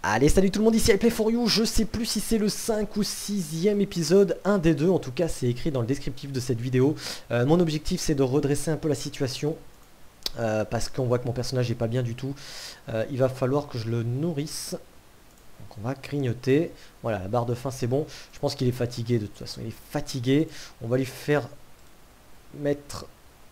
Allez, salut tout le monde, ici iPlay4You, je sais plus si c'est le 5 ou 6e épisode, un des deux, en tout cas c'est écrit dans le descriptif de cette vidéo. Mon objectif c'est de redresser un peu la situation, parce qu'on voit que mon personnage n'est pas bien du tout. Il va falloir que je le nourrisse, donc on va grignoter. Voilà, la barre de faim c'est bon, je pense qu'il est fatigué de toute façon, il est fatigué. On va lui faire mettre...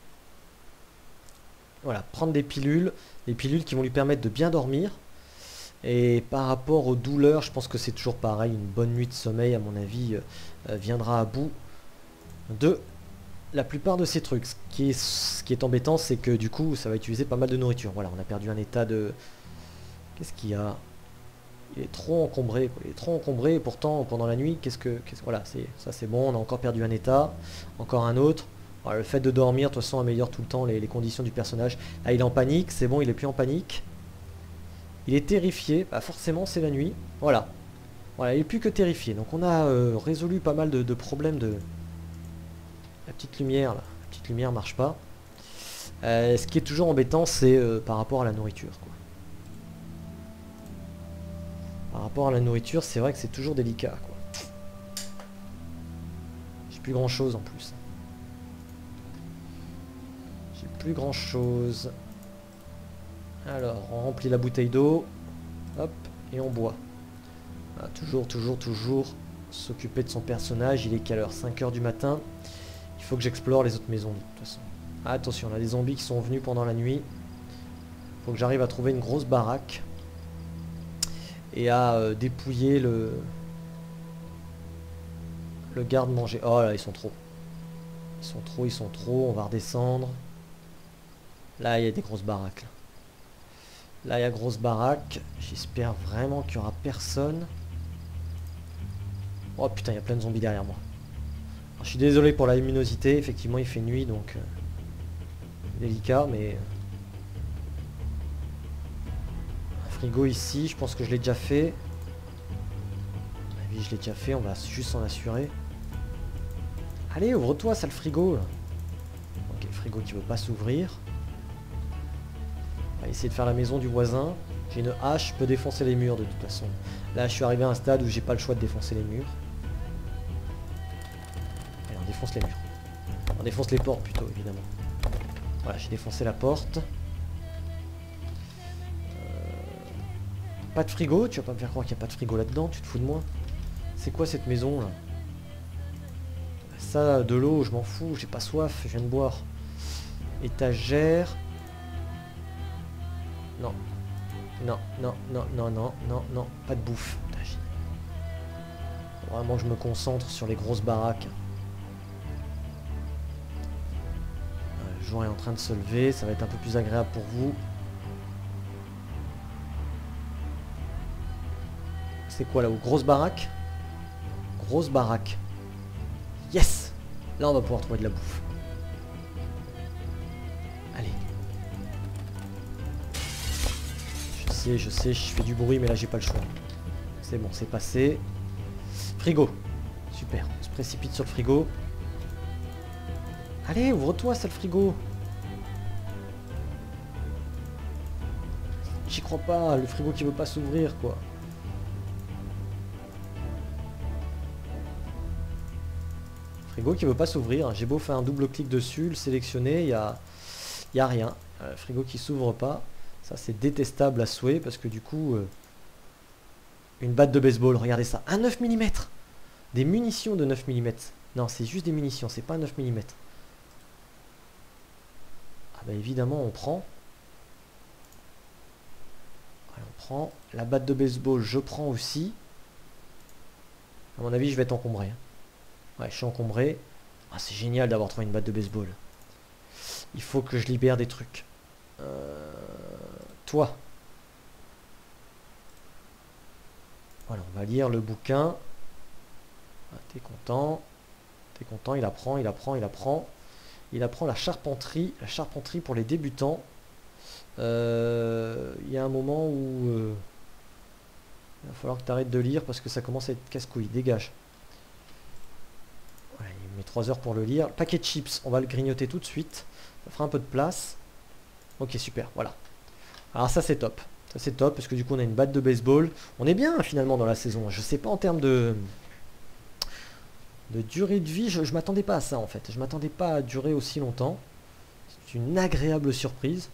Voilà, prendre des pilules qui vont lui permettre de bien dormir. Et par rapport aux douleurs, je pense que c'est toujours pareil, une bonne nuit de sommeil à mon avis viendra à bout de la plupart de ces trucs. Ce qui est embêtant, c'est que du coup ça va utiliser pas mal de nourriture. Voilà, on a perdu un état de... Qu'est-ce qu'il y a? Il est trop encombré, quoi. Il est trop encombré, et pourtant pendant la nuit, voilà, ça c'est bon, on a encore perdu un état, encore un autre. Voilà, le fait de dormir, de toute façon, améliore tout le temps les conditions du personnage. Là il est en panique, c'est bon, il est plus en panique. Il est terrifié, bah forcément c'est la nuit, voilà. Voilà, il est plus que terrifié. Donc on a résolu pas mal de problèmes de... La petite lumière, là. La petite lumière marche pas. Ce qui est toujours embêtant, c'est par rapport à la nourriture, quoi. Par rapport à la nourriture, c'est vrai que c'est toujours délicat, quoi. J'ai plus grand chose en plus. J'ai plus grand chose. Alors, on remplit la bouteille d'eau. Hop, et on boit. Voilà, toujours s'occuper de son personnage. Il est quelle heure? 5 h du matin. Il faut que j'explore les autres maisons de toute façon. Ah, attention, on a des zombies qui sont venus pendant la nuit. Il faut que j'arrive à trouver une grosse baraque. Et à dépouiller le garde-manger. Oh là, ils sont trop. Ils sont trop. On va redescendre. Là, il y a des grosses baraques. Là, il y a grosse baraque. J'espère vraiment qu'il n'y aura personne. Oh putain, il y a plein de zombies derrière moi. Alors, je suis désolé pour la luminosité. Effectivement, il fait nuit, donc... délicat, mais... Un frigo ici, je pense que je l'ai déjà fait. Oui, je l'ai déjà fait, on va juste s'en assurer. Allez, ouvre-toi, sale frigo. Ok, le frigo qui veut pas s'ouvrir. On va essayer de faire la maison du voisin. J'ai une hache, je peux défoncer les murs de toute façon. Là, je suis arrivé à un stade où j'ai pas le choix de défoncer les murs. Allez, on défonce les murs. On défonce les portes plutôt, évidemment. Voilà, j'ai défoncé la porte. Pas de frigo, tu vas pas me faire croire qu'il n'y a pas de frigo là-dedans, tu te fous de moi? C'est quoi cette maison là? Ça, de l'eau, je m'en fous, j'ai pas soif, je viens de boire. Étagère. Non. Non, pas de bouffe. Faut vraiment que je me concentre sur les grosses baraques. Le jour est en train de se lever, ça va être un peu plus agréable pour vous. C'est quoi là-haut? Grosse baraque? Grosse baraque. Yes! Là on va pouvoir trouver de la bouffe. Allez. Je sais, je fais du bruit mais là j'ai pas le choix. C'est bon, c'est passé. Frigo. Super, on se précipite sur le frigo. Allez, ouvre-toi, sale frigo. J'y crois pas, le frigo qui veut pas s'ouvrir, quoi. Frigo qui veut pas s'ouvrir. J'ai beau faire un double clic dessus, le sélectionner, il y a rien. Frigo qui s'ouvre pas. Ça, c'est détestable à souhait parce que du coup... une batte de baseball, regardez ça. Un 9 mm. Des munitions de 9 mm. Non, c'est juste des munitions, c'est pas un 9 mm. Ah bah évidemment, on prend. Ouais, on prend. La batte de baseball, je prends aussi. À mon avis, je vais être encombré. Ouais, je suis encombré. Ah, c'est génial d'avoir trouvé une batte de baseball. Il faut que je libère des trucs. Toi. Voilà, on va lire le bouquin. Ah, t'es content. T'es content, il apprend. Il apprend la charpenterie. La charpenterie pour les débutants. Il y a un moment où... il va falloir que tu arrêtes de lire parce que ça commence à être casse-couille. Dégage. Ouais, il met 3 heures pour le lire. Paquet de chips, on va le grignoter tout de suite. Ça fera un peu de place. Ok, super, voilà. Alors ça c'est top. Ça c'est top parce que du coup on a une batte de baseball. On est bien finalement dans la saison. Je sais pas en termes de durée de vie, je m'attendais pas à ça en fait. Je m'attendais pas à durer aussi longtemps. C'est une agréable surprise.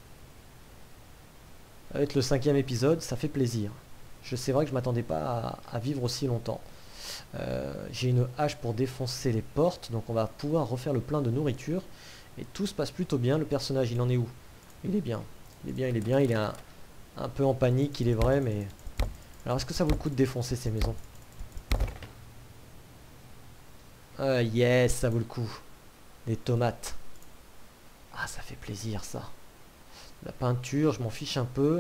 Avec le 5e épisode, ça fait plaisir. C'est vrai que je m'attendais pas à vivre aussi longtemps. J'ai une hache pour défoncer les portes, donc on va pouvoir refaire le plein de nourriture. Et tout se passe plutôt bien. Le personnage, il en est où? Il est bien. Il est bien, il est bien. Il est un peu en panique, il est vrai, mais... Alors, est-ce que ça vaut le coup de défoncer ces maisons? Yes, ça vaut le coup. Des tomates. Ah, ça fait plaisir, ça. La peinture, je m'en fiche un peu.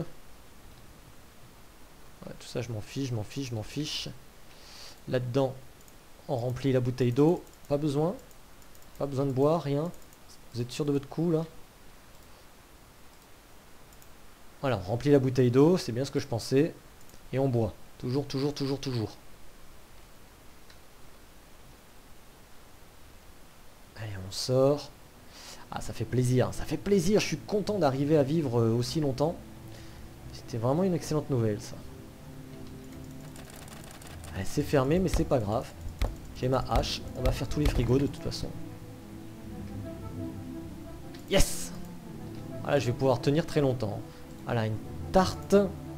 Ouais, tout ça, je m'en fiche, je m'en fiche, je m'en fiche. Là-dedans, on remplit la bouteille d'eau. Pas besoin. Pas besoin de boire, rien. Vous êtes sûr de votre coup, là? Voilà, on remplit la bouteille d'eau, c'est bien ce que je pensais. Et on boit. Toujours, toujours, toujours, toujours. Allez, on sort. Ah, ça fait plaisir, ça fait plaisir. Je suis content d'arriver à vivre aussi longtemps. C'était vraiment une excellente nouvelle, ça. Allez, c'est fermé, mais c'est pas grave. J'ai ma hache. On va faire tous les frigos de toute façon. Yes! Voilà, je vais pouvoir tenir très longtemps. Voilà, une tarte.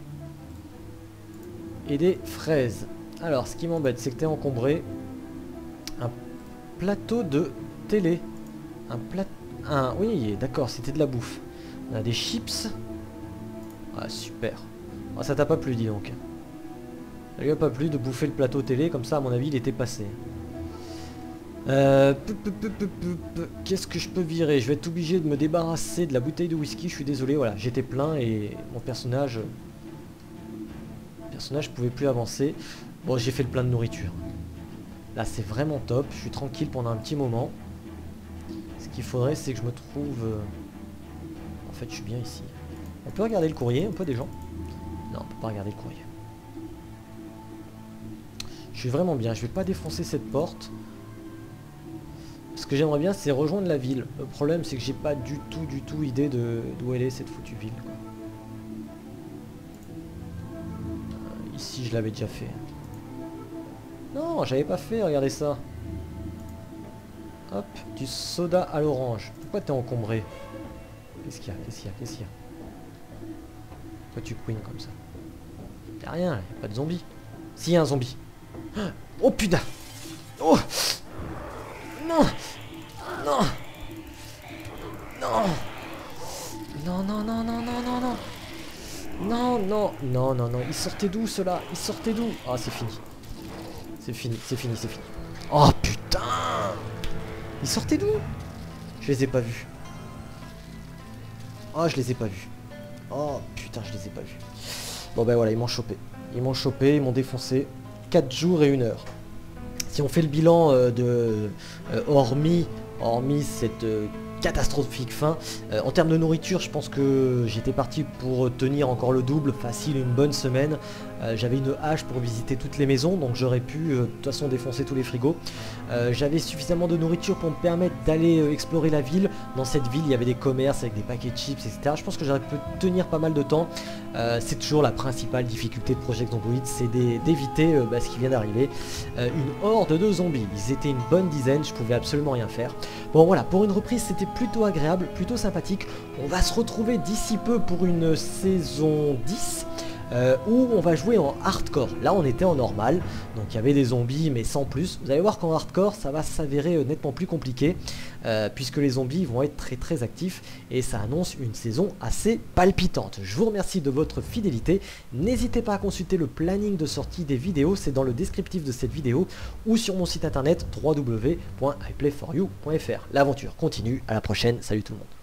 Et des fraises. Alors, ce qui m'embête, c'est que t'es encombré. Un plateau de télé. Un plateau... Oui, d'accord, c'était de la bouffe. On a des chips. Ah, super. Ah, ça t'a pas plu, dis donc. Ça lui a pas plu de bouffer le plateau télé, comme ça, à mon avis, il était passé. Qu'est-ce que je peux virer? Je vais être obligé de me débarrasser de la bouteille de whisky, je suis désolé, voilà, j'étais plein et mon personnage... pouvait plus avancer. Bon, j'ai fait le plein de nourriture. Là, c'est vraiment top, je suis tranquille pendant un petit moment. Ce qu'il faudrait, c'est que je me trouve... En fait, je suis bien ici. On peut regarder le courrier, un peu des gens? Non, on peut pas regarder le courrier. Je suis vraiment bien, je vais pas défoncer cette porte. Ce que j'aimerais bien, c'est rejoindre la ville. Le problème, c'est que j'ai pas du tout idée d'où elle est, cette foutue ville, quoi. Ici, je l'avais déjà fait. Non, j'avais pas fait, regardez ça. Hop, du soda à l'orange. Pourquoi t'es encombré? Qu'est-ce qu'il y a? Qu'est-ce qu'il y a? Qu'est-ce qu'il y a? Pourquoi tu couines comme ça? Y'a rien, y'a pas de zombie. Si, y a un zombie. Oh putain! Oh! Non! Non! Non! Non, non, non, non, non, non, non! Non, non, non, non, non. Ils sortaient d'où ceux-là? Ils sortaient d'où? Ah, c'est fini. C'est fini, c'est fini, c'est fini. Oh putain! Ils sortaient d'où? Je les ai pas vus. Oh, je les ai pas vus. Oh putain, je les ai pas vus. Bon ben voilà, ils m'ont chopé. Ils m'ont chopé, ils m'ont défoncé. 4 jours et 1 heure. Si on fait le bilan hormis cette catastrophique fin, en termes de nourriture, je pense que j'étais parti pour tenir encore le double, facile, une bonne semaine. J'avais une hache pour visiter toutes les maisons, donc j'aurais pu de toute façon défoncer tous les frigos. J'avais suffisamment de nourriture pour me permettre d'aller explorer la ville. Dans cette ville, il y avait des commerces avec des paquets de chips, etc. Je pense que j'aurais pu tenir pas mal de temps. C'est toujours la principale difficulté de Project Zomboid, c'est d'éviter ce qui vient d'arriver. Une horde de zombies, ils étaient une bonne dizaine, je pouvais absolument rien faire. Bon voilà, pour une reprise, c'était plutôt agréable, plutôt sympathique. On va se retrouver d'ici peu pour une saison 10. Où on va jouer en hardcore. Là on était en normal, donc il y avait des zombies mais sans plus. Vous allez voir qu'en hardcore ça va s'avérer nettement plus compliqué, puisque les zombies vont être très actifs et ça annonce une saison assez palpitante. Je vous remercie de votre fidélité, n'hésitez pas à consulter le planning de sortie des vidéos, c'est dans le descriptif de cette vidéo ou sur mon site internet www.iplayforyou.fr. L'aventure continue, à la prochaine, salut tout le monde.